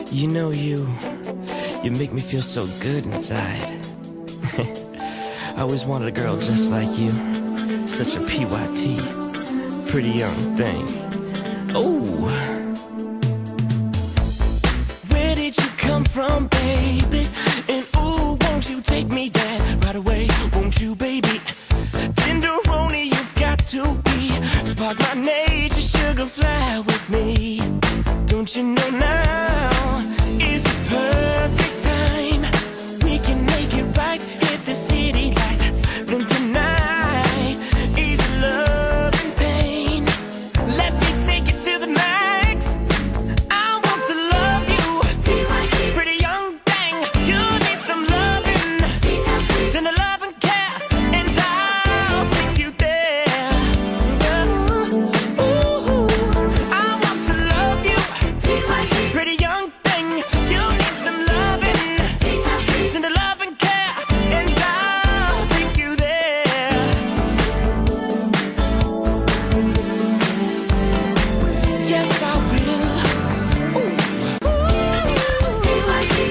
You know you make me feel so good inside. I always wanted a girl just like you, such a PYT, pretty young thing. Oh, where did you come from, baby? And ooh, won't you take me there right away? Won't you, baby? Tenderoni, you've got to be. Spark my nature, sugar, fly with me. Don't you know now is the perfect time? We can make it right, hit the city lights. Then tonight is love and pain. Let me take you to the max. I want to love you, pretty young thing. You need some loving, tender love and care, and I'll take you there. Ooh, I want to love you, pretty young thing. You need some loving, tender love and care, and I'll take you there. Yes, I will. Ooh. Oh, baby.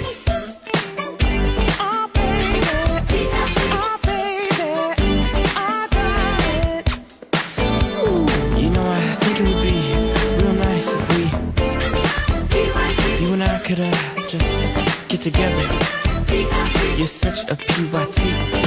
Oh, baby. I got it. You know, I think it would be real nice if you and I could just get together. You're such a PYT.